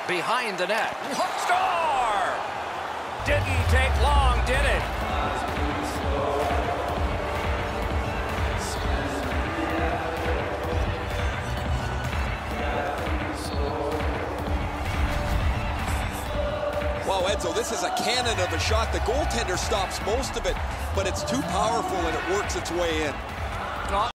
behind the net. Score! Didn't take long, did it? Wow, Edzo, this is a cannon of a shot. The goaltender stops most of it, but it's too powerful and it works its way in.